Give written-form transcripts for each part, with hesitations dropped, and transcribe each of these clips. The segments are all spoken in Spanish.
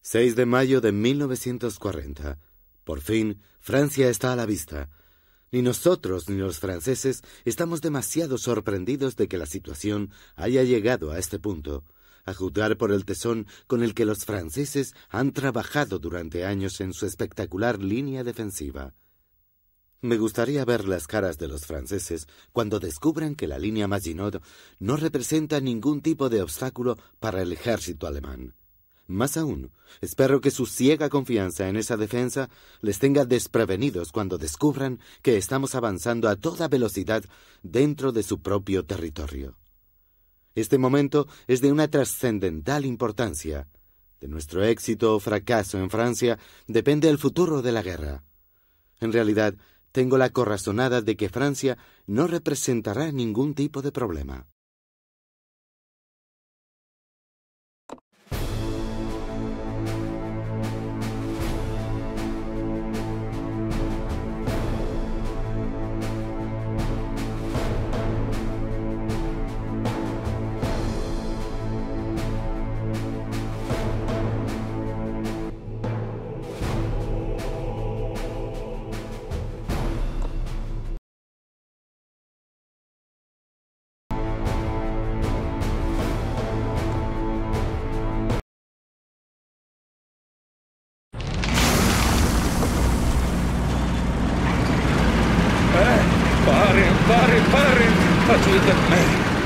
6 de mayo de 1940. Por fin, Francia está a la vista. Ni nosotros ni los franceses estamos demasiado sorprendidos de que la situación haya llegado a este punto, a juzgar por el tesón con el que los franceses han trabajado durante años en su espectacular línea defensiva. Me gustaría ver las caras de los franceses cuando descubran que la línea Maginot no representa ningún tipo de obstáculo para el ejército alemán. Más aún, espero que su ciega confianza en esa defensa les tenga desprevenidos cuando descubran que estamos avanzando a toda velocidad dentro de su propio territorio. Este momento es de una trascendental importancia. De nuestro éxito o fracaso en Francia depende el futuro de la guerra. En realidad, tengo la corazonada de que Francia no representará ningún tipo de problema. ¡Paren! ¡Ayúdenme!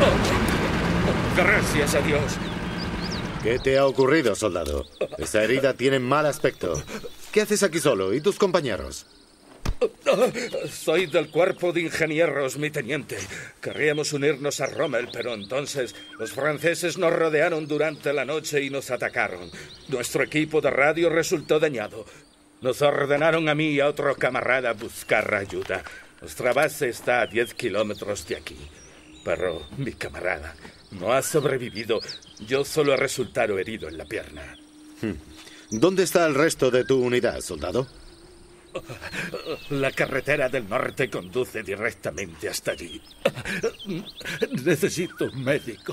Gracias a Dios. ¿Qué te ha ocurrido, soldado? Esa herida tiene mal aspecto. ¿Qué haces aquí solo? ¿Y tus compañeros? Soy del cuerpo de ingenieros, mi teniente. Querríamos unirnos a Rommel, pero entonces los franceses nos rodearon durante la noche y nos atacaron. Nuestro equipo de radio resultó dañado. Nos ordenaron a mí y a otro camarada buscar ayuda. Nuestra base está a 10 kilómetros de aquí. Pero mi camarada no ha sobrevivido. Yo solo he resultado herido en la pierna. ¿Dónde está el resto de tu unidad, soldado? La carretera del norte conduce directamente hasta allí. Necesito un médico.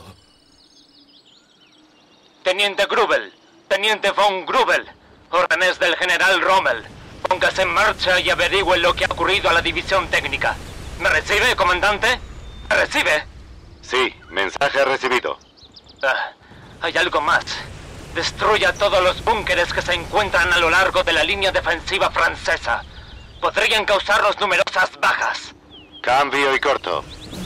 Teniente Grubel, Teniente von Grubel, órdenes del general Rommel. Póngase en marcha y averigüe lo que ha ocurrido a la división técnica. ¿Me recibe, comandante? ¿Me recibe? Sí, mensaje recibido. Hay algo más. Destruya todos los búnkeres que se encuentran a lo largo de la línea defensiva francesa. Podrían causarnos numerosas bajas. Cambio y corto.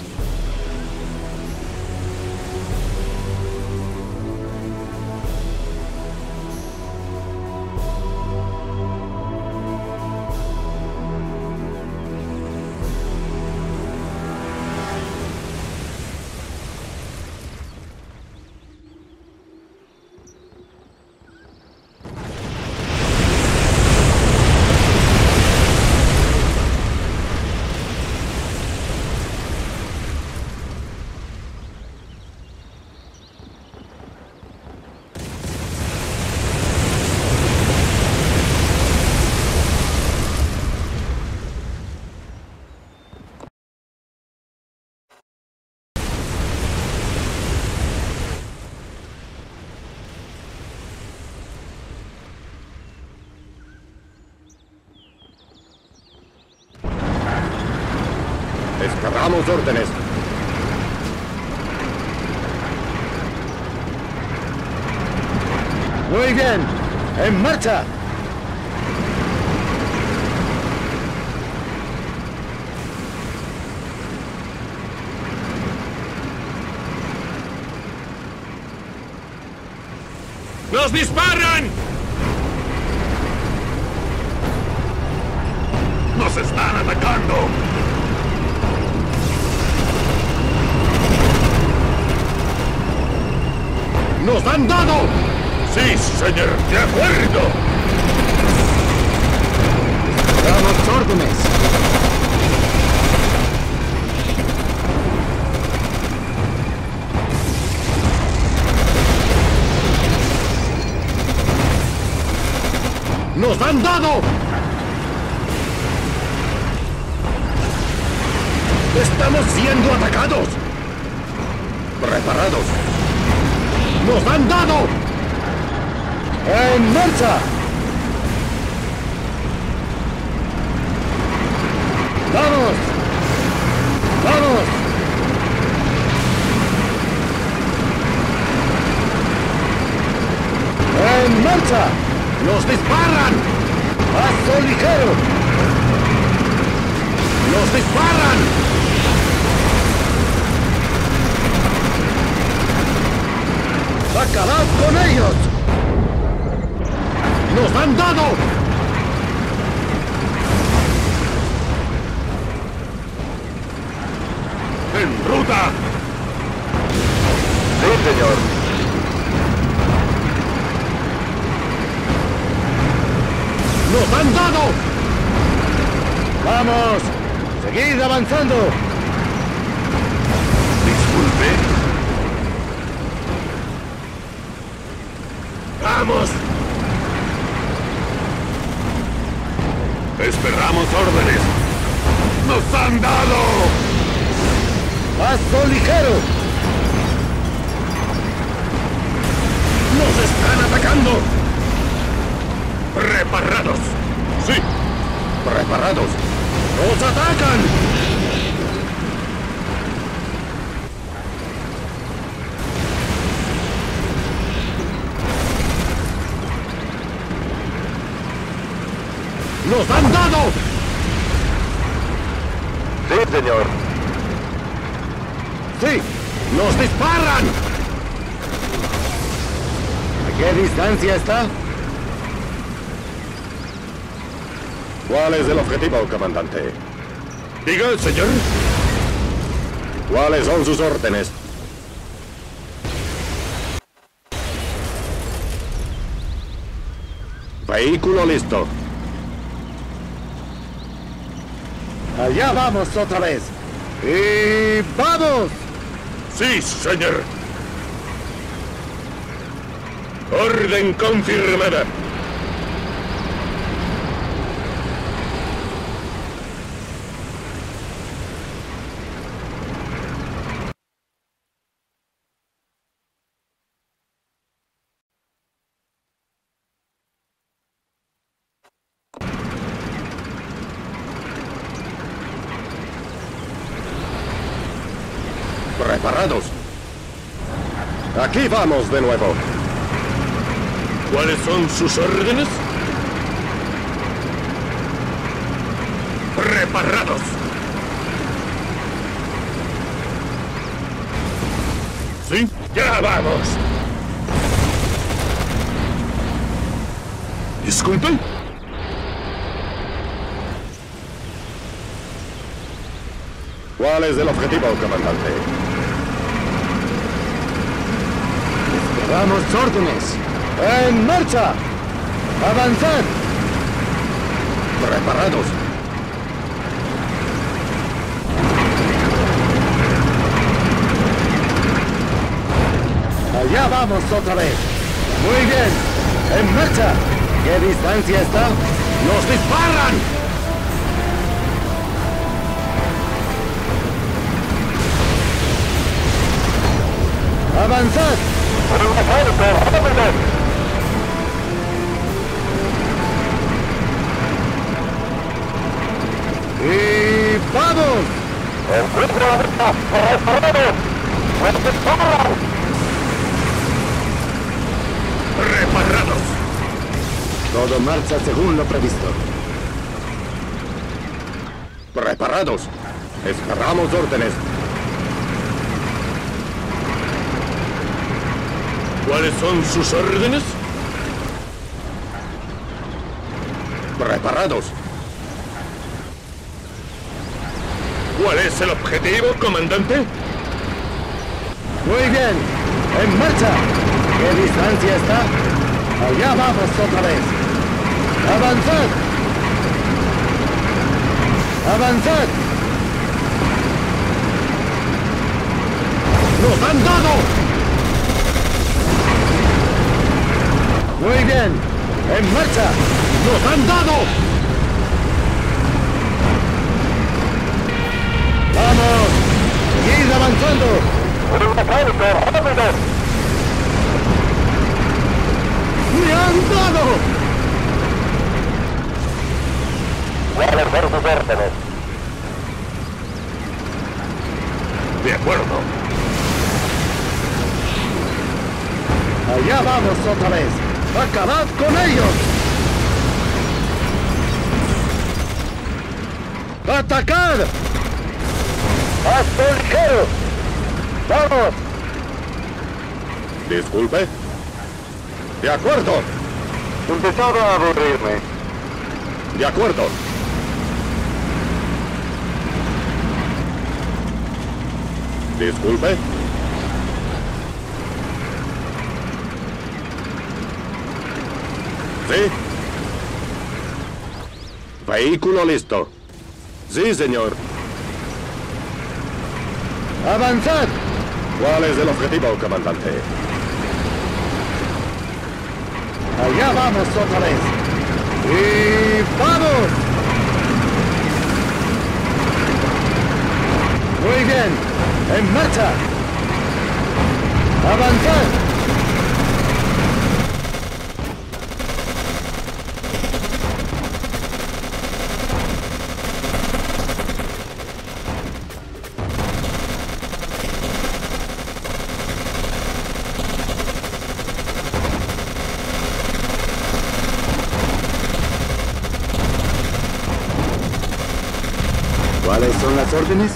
Esperamos órdenes. Muy bien. ¡En marcha! ¡Nos disparan! ¡Nos están atacando! ¡Nos han dado! ¡Sí, señor! ¡De acuerdo! ¡Damos órdenes! ¡Nos han dado! ¡Estamos siendo atacados! ¡Preparados! ¡Nos han dado! ¡En marcha! ¡Vamos! ¡Vamos! ¡En marcha! ¡Nos disparan! ¡Paso ligero! ¡Nos disparan! ¡Acabad con ellos! ¡Nos han dado! ¡En ruta! Sí, señor. ¡Nos han dado! ¡Vamos! ¡Seguid avanzando! Disculpe. ¡Vamos! Esperamos órdenes. ¡Nos han dado! ¡Paso ligero! ¡Nos están atacando! ¡Preparados! ¡Sí! ¡Preparados! ¡Nos atacan! ¡Nos han dado! Sí, señor. ¡Sí! ¡Nos disparan! ¿A qué distancia está? ¿Cuál es el objetivo, comandante? Diga, señor. ¿Cuáles son sus órdenes? Vehículo listo. Allá vamos otra vez. ¡Y vamos! Sí, señor. Orden confirmada. Preparados. Aquí vamos de nuevo. ¿Cuáles son sus órdenes? Preparados. ¿Sí? ¡Ya vamos! Disculpe. ¿Cuál es el objetivo, comandante? Esperamos órdenes. ¡En marcha! ¡Avanzad! ¡Preparados! Allá vamos otra vez. Muy bien. ¡En marcha! ¿Qué distancia está? ¡Nos disparan! ¡Avanzad! ¡Y vamos! ¡Preparados! Todo marcha según lo previsto. Preparados. Esperamos órdenes. ¿Cuáles son sus órdenes? Preparados. ¿Cuál es el objetivo, comandante? Muy bien. En marcha. ¿Qué distancia está? Allá vamos otra vez. Avanzad. Avanzad. ¡Nos han dado! Muy bien. En marcha. ¡Nos han dado! ¡Vamos! ¡Seguid avanzando! ¡Me han han dado! ¿Cuáles son sus órdenes? De acuerdo. Allá vamos otra vez. ¡Acabad con ellos! ¡Atacad! ¡Hasta ligero! ¡Vamos! Disculpe. De acuerdo. Empezaba a aburrirme. De acuerdo. Disculpe. ¿Sí? Vehículo listo. Sí, señor. ¡Avanzad! ¿Cuál es el objetivo, comandante? Allá vamos otra vez. ¡Y vamos! Muy bien. ¡En marcha! ¡Avanzad! ¿Cuáles son las órdenes?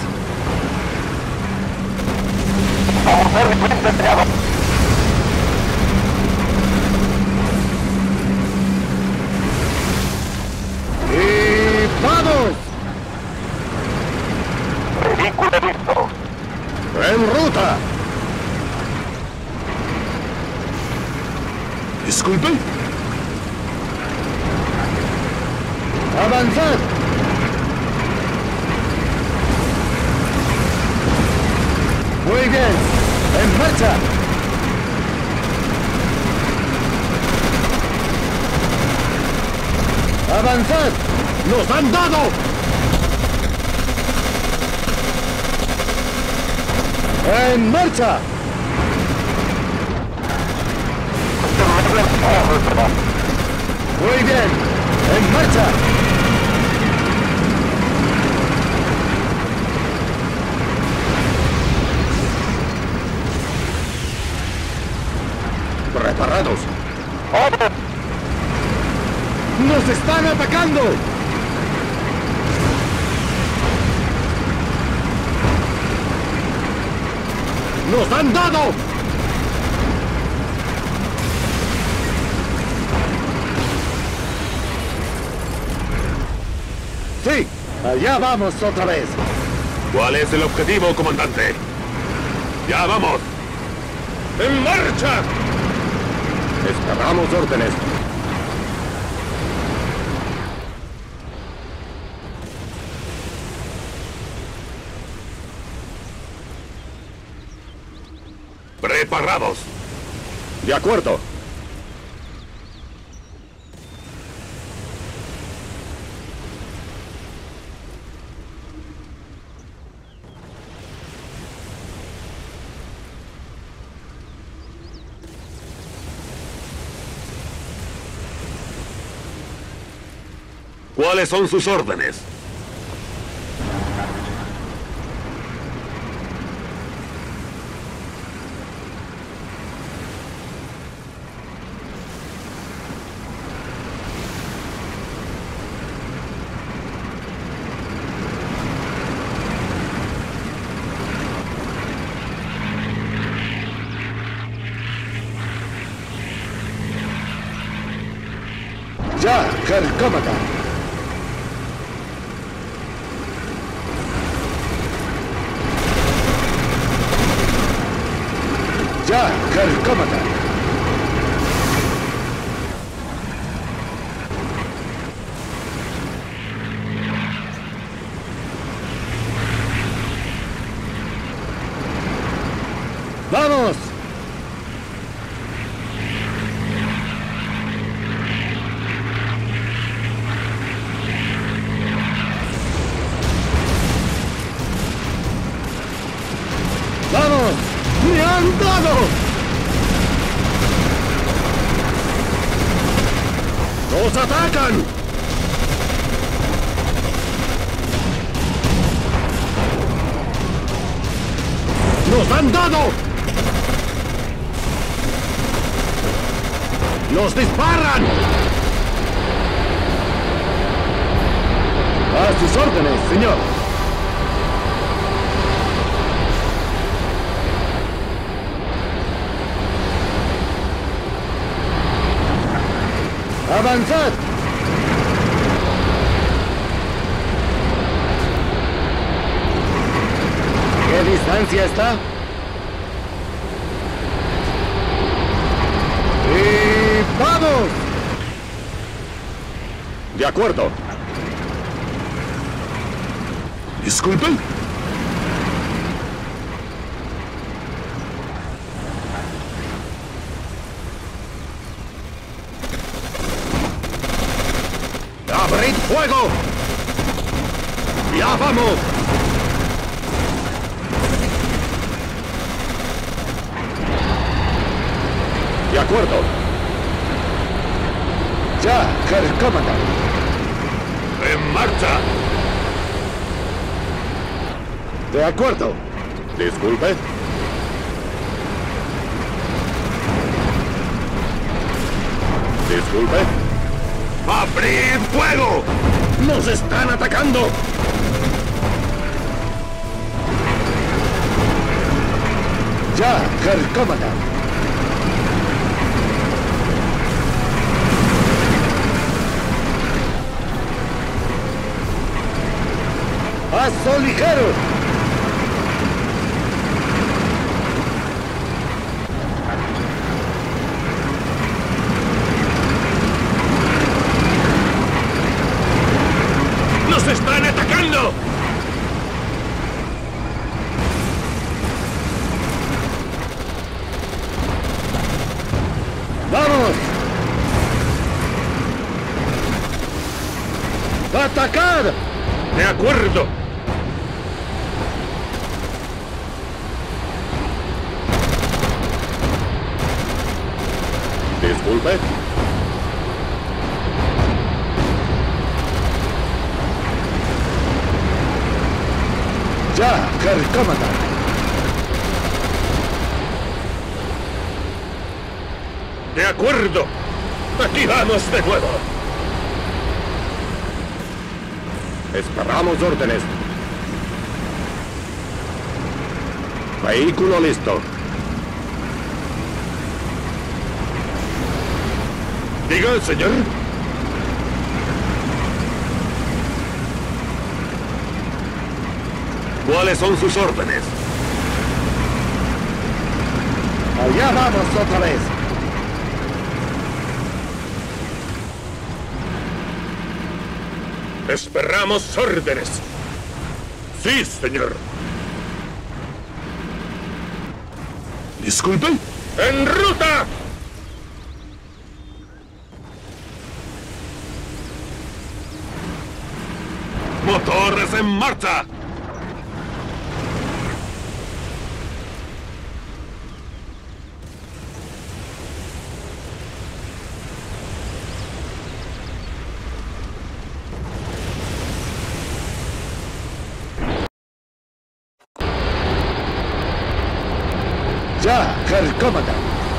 ¡Y vamos! Vehículo listo. ¡En ruta! Disculpe. ¡Avanzad! Muy bien. ¡En marcha! ¡Avanzad! ¡Nos han dado! ¡En marcha! Muy bien. ¡En marcha! ¡Preparados! ¡Nos están atacando! ¡Nos han dado! ¡Sí! ¡Allá vamos otra vez! ¿Cuál es el objetivo, comandante? ¡Ya vamos! ¡En marcha! Esperamos órdenes. ¡Preparados! De acuerdo. ¿Cuáles son sus órdenes? ¡Ya, Carcómata! ¡Ya, Carcómata! ¡Vamos! ¡Vamos! ¡Me han dado! ¡Os atacan! ¡Nos han dado! ¡Nos disparan! A sus órdenes, señor. ¡Avanzad! ¿Qué distancia está? ¡Y vamos! De acuerdo. Disculpen. ¡Abrid fuego! ¡Ya vamos! De acuerdo. Ya, Herr Kommandant. ¡En marcha! De acuerdo. Disculpe. Disculpe. ¡Abrid fuego! ¡Nos están atacando! Ya, Herr Kommandant. ¡Paso ligero! ¡Nos están atacando! ¡Vamos! ¡Atacad! ¡De acuerdo! Disculpe. Ya, Herr Kommandant. De acuerdo. Aquí vamos de nuevo. Esperamos órdenes. Vehículo listo. Diga, señor. ¿Cuáles son sus órdenes? Allá vamos otra vez. Esperamos órdenes. Sí, señor. Disculpe. ¡En ruta! ¡Motores en marcha! Ya, Herr Kommandant.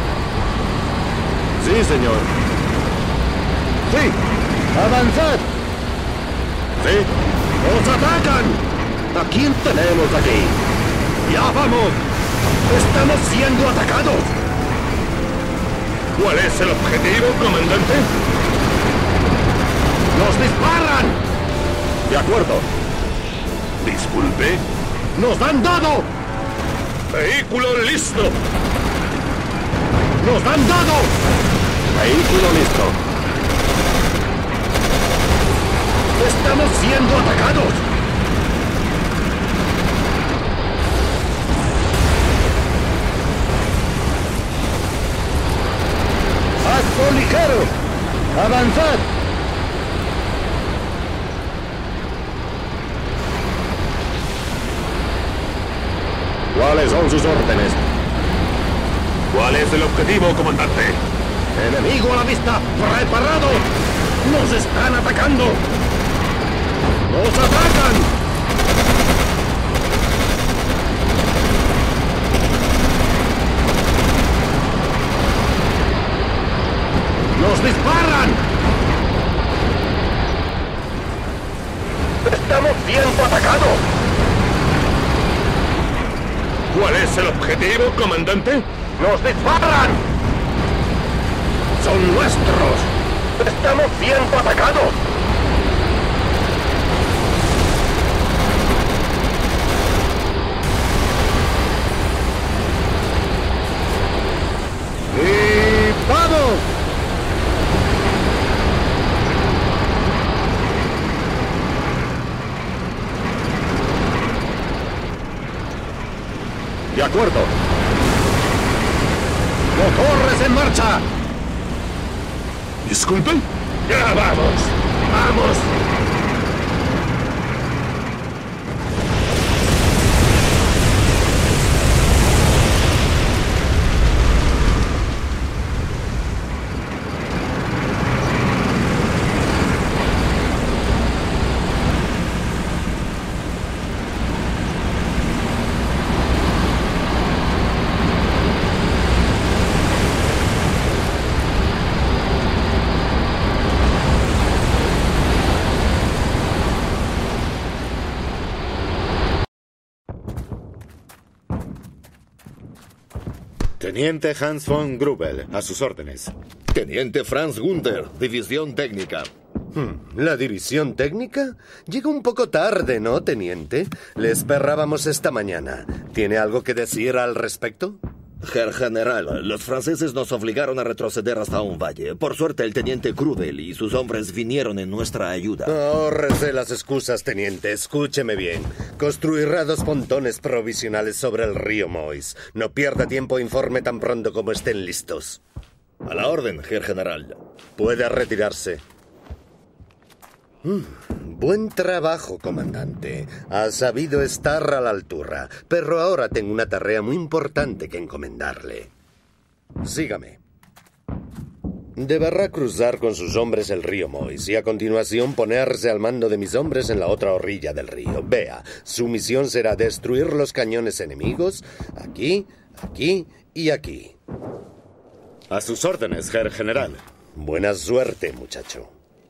Sí, señor. Sí, avanzad. Sí. ¡Nos atacan! ¿A quién tenemos aquí? ¡Ya vamos! ¡Estamos siendo atacados! ¿Cuál es el objetivo, comandante? ¡Nos disparan! De acuerdo. Disculpe. ¡Nos han dado! Vehículo listo. ¡Nos han dado! Vehículo listo. ¡Estamos siendo atacados! ¡Paso ligero! ¡Avanzad! ¿Cuáles son sus órdenes? ¿Cuál es el objetivo, comandante? ¡Enemigo a la vista! ¡Preparado! ¡Nos están atacando! ¡Nos atacan! ¡Nos disparan! ¡Estamos siendo atacados! ¿Cuál es el objetivo, comandante? ¡Nos disparan! ¡Son nuestros! ¡Estamos siendo atacados! ¡Y vamos! De acuerdo. ¡Motores en marcha! Disculpen. ¡Ya vamos! ¡Vamos! Teniente Hans von Grubel, a sus órdenes. Teniente Franz Gunther, División Técnica. ¿La división técnica? Llega un poco tarde, ¿no, teniente? Le esperábamos esta mañana. ¿Tiene algo que decir al respecto? Herr General, los franceses nos obligaron a retroceder hasta un valle. Por suerte, el teniente Grubel y sus hombres vinieron en nuestra ayuda. Ahórrese las excusas, teniente. Escúcheme bien. Construirá 2 pontones provisionales sobre el río Mois. No pierda tiempo, informe tan pronto como estén listos. A la orden, Herr General. Puede retirarse. Buen trabajo, comandante. Ha sabido estar a la altura, pero ahora tengo una tarea muy importante que encomendarle. Sígame. Deberá cruzar con sus hombres el río Mois y a continuación ponerse al mando de mis hombres en la otra orilla del río. Vea, su misión será destruir los cañones enemigos aquí, aquí y aquí. A sus órdenes, Herr General. Buena suerte, muchacho.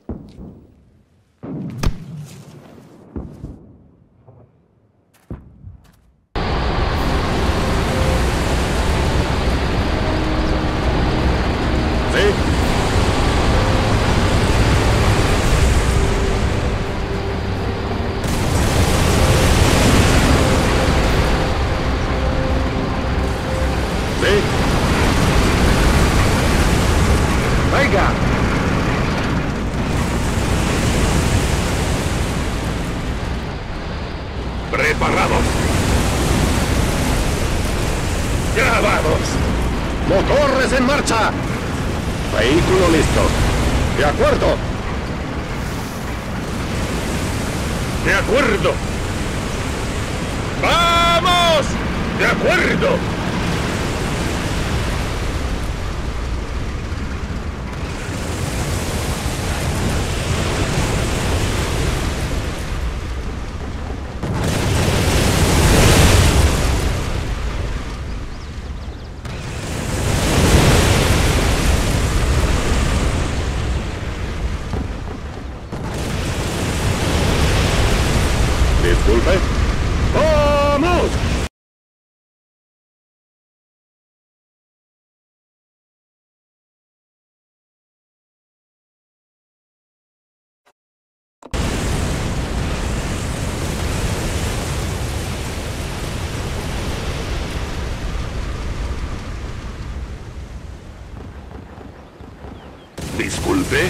¡Venga! ¡Preparados! ¡Ya vamos! ¡Motores en marcha! ¡Vehículo listo! ¡De acuerdo! ¡De acuerdo! ¡Vamos! ¡De acuerdo! Disculpe. ¡Vamos! Disculpe.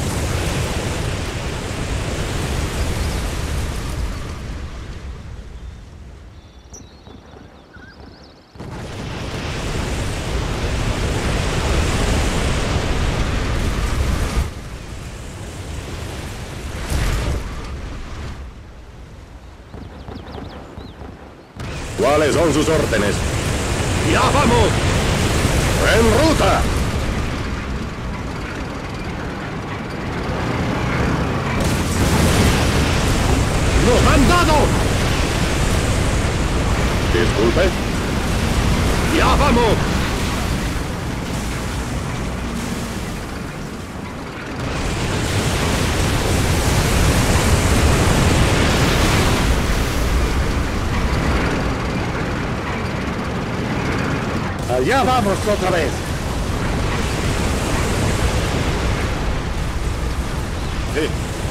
¿Cuáles son sus órdenes? ¡Ya vamos! ¡En ruta! Allá vamos otra vez. Sí.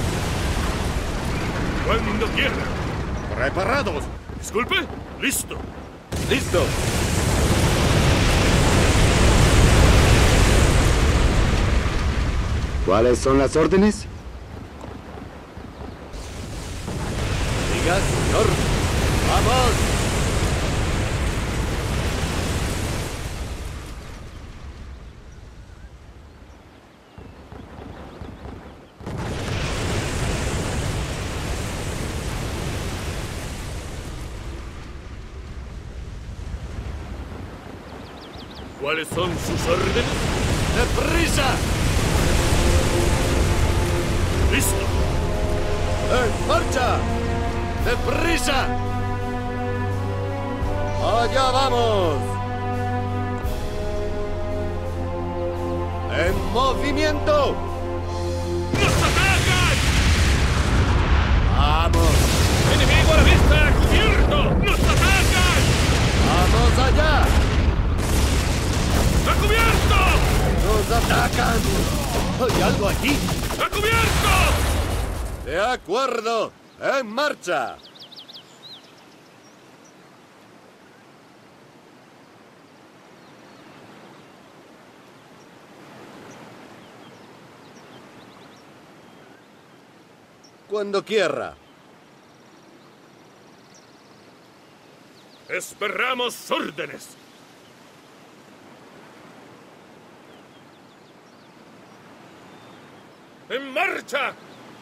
Cuando quiera. Preparados. Disculpe. Listo. ¡Listo! ¿Cuáles son las órdenes? Diga, señor. ¡Vamos! ¿Cuáles son sus órdenes? ¡Deprisa! ¡Listo! ¡En marcha! ¡Deprisa! ¡Allá vamos! ¡En movimiento! ¡Nos atacan! ¡Vamos! ¡Enemigo a la vista! ¡Cubierto! ¡Nos atacan! ¡Vamos allá! ¡A cubierto! ¡Nos atacan! ¿Hay algo aquí? ¡A cubierto! ¡De acuerdo! ¡En marcha! Cuando quiera. Esperamos órdenes. ¡En marcha!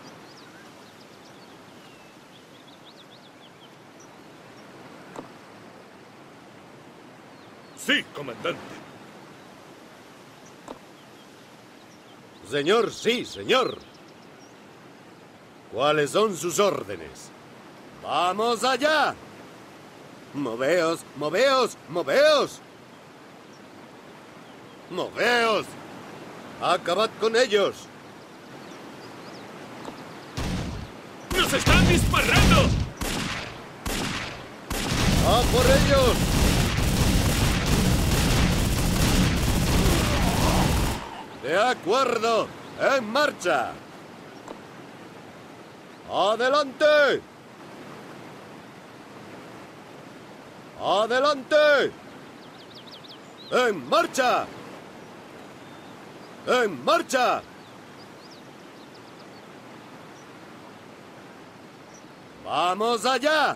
Sí, comandante. Señor, sí, señor. ¿Cuáles son sus órdenes? ¡Vamos allá! ¡Moveos, moveos, moveos! ¡Moveos! ¡Acabad con ellos! ¡Nos están disparando! ¡A por ellos! ¡De acuerdo! ¡En marcha! ¡Adelante! ¡Adelante! ¡En marcha! ¡En marcha! ¡Vamos allá!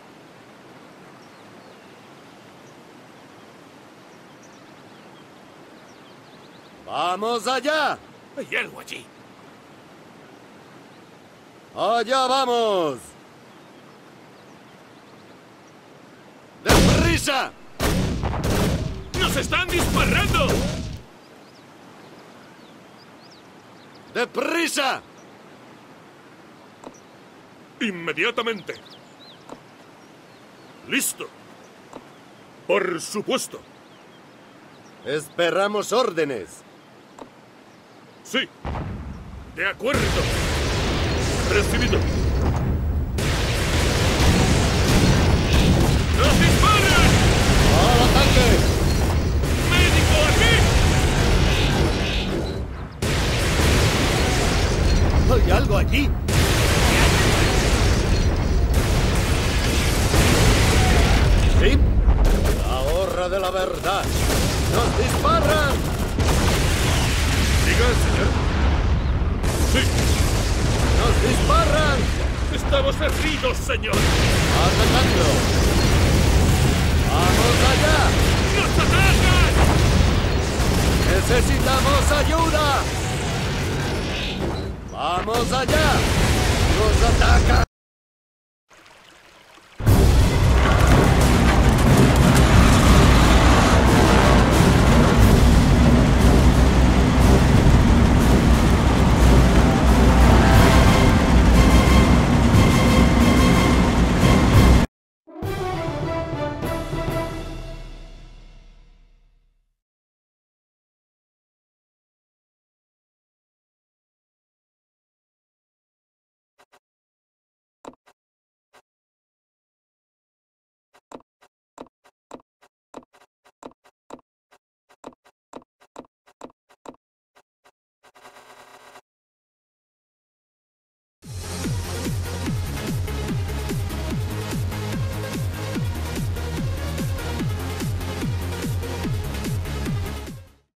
¡Vamos allá! Hay algo allí. ¡Allá vamos! ¡Deprisa! ¡Nos están disparando! ¡Deprisa! Inmediatamente. Listo. Por supuesto. Esperamos órdenes. Sí. De acuerdo. Recibido. ¡Nos disparan! ¡Al ataque! ¡Médico aquí! ¿Hay algo allí? ¿Sí? La hora de la verdad. ¡Nos disparan! Diga, señor. Sí. ¡Nos disparan! Estamos heridos, señor. ¡Atacando! ¡Vamos allá! ¡Nos atacan! ¡Necesitamos ayuda! ¡Vamos allá! ¡Nos atacan!